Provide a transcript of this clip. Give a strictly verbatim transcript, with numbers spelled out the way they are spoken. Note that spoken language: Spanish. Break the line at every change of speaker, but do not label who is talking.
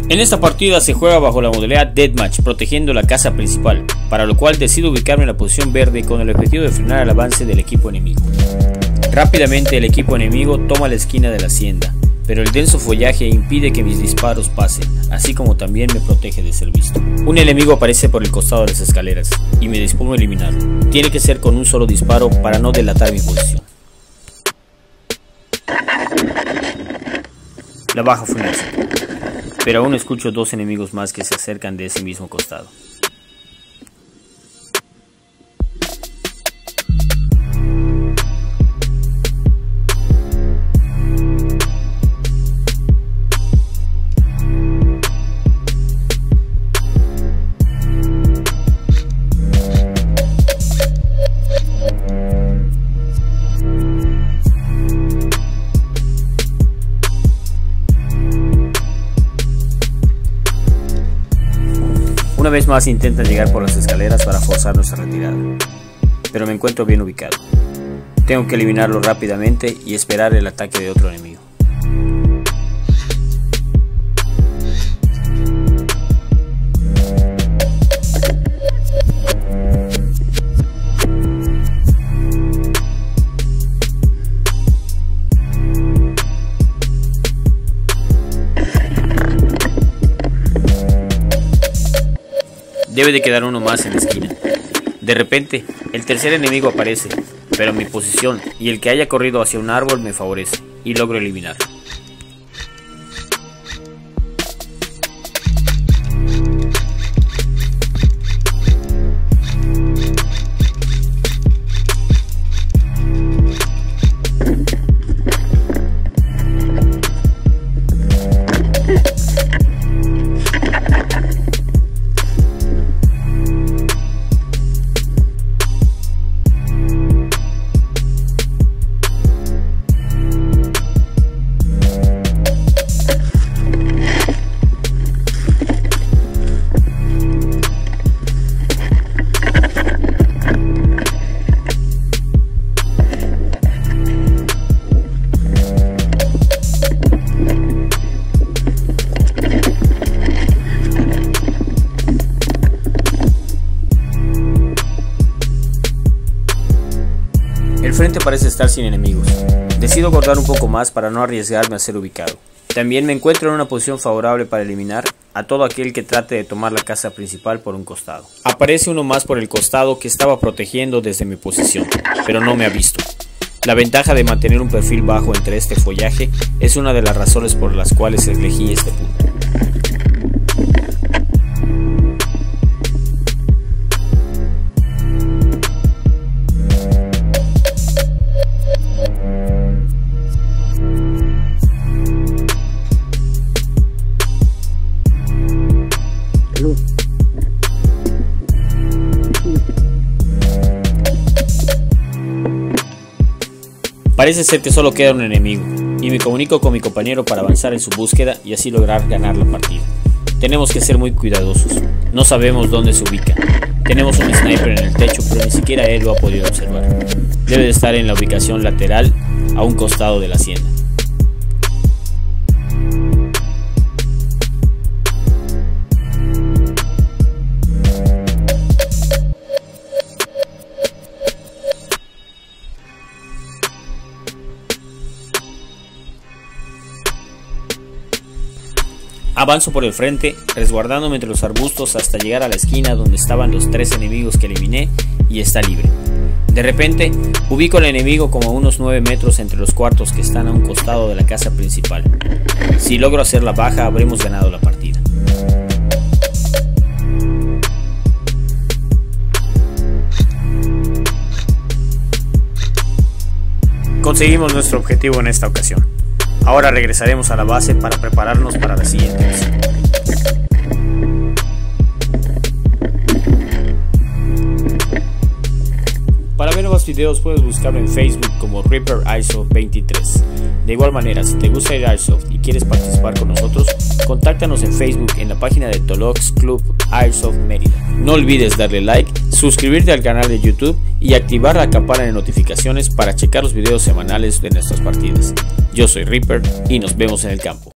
En esta partida se juega bajo la modalidad Deathmatch, protegiendo la casa principal, para lo cual decido ubicarme en la posición verde con el objetivo de frenar el avance del equipo enemigo. Rápidamente el equipo enemigo toma la esquina de la hacienda, pero el denso follaje impide que mis disparos pasen, así como también me protege de ser visto. Un enemigo aparece por el costado de las escaleras, y me dispongo a eliminarlo. Tiene que ser con un solo disparo para no delatar mi posición. La baja fue un éxito, pero aún escucho dos enemigos más que se acercan de ese mismo costado. Una vez más intentan llegar por las escaleras para forzar nuestra retirada, pero me encuentro bien ubicado. Tengo que eliminarlo rápidamente y esperar el ataque de otro enemigo. Debe de quedar uno más en la esquina. De repente, el tercer enemigo aparece, pero mi posición y el que haya corrido hacia un árbol me favorece, y logro eliminarlo. El frente parece estar sin enemigos. Decido cortar un poco más para no arriesgarme a ser ubicado. También me encuentro en una posición favorable para eliminar a todo aquel que trate de tomar la casa principal por un costado. Aparece uno más por el costado que estaba protegiendo desde mi posición, pero no me ha visto. La ventaja de mantener un perfil bajo entre este follaje es una de las razones por las cuales elegí este punto. Parece ser que solo queda un enemigo, y me comunico con mi compañero para avanzar en su búsqueda y así lograr ganar la partida. Tenemos que ser muy cuidadosos, no sabemos dónde se ubica. Tenemos un sniper en el techo, pero ni siquiera él lo ha podido observar. Debe de estar en la ubicación lateral, a un costado de la hacienda. Avanzo por el frente, resguardándome entre los arbustos hasta llegar a la esquina donde estaban los tres enemigos que eliminé y está libre. De repente, ubico al enemigo como a unos nueve metros entre los cuartos que están a un costado de la casa principal. Si logro hacer la baja, habremos ganado la partida. Conseguimos nuestro objetivo en esta ocasión. Ahora regresaremos a la base para prepararnos para la siguiente misión. Para ver nuevos videos puedes buscarme en Facebook como Reaper Airsoft veintitrés. De igual manera, si te gusta el Airsoft y quieres participar con nosotros, contáctanos en Facebook en la página de Tolox Club Airsoft Mérida. No olvides darle like, suscribirte al canal de YouTube y activar la campana de notificaciones para checar los videos semanales de nuestras partidas. Yo soy Reaper y nos vemos en el campo.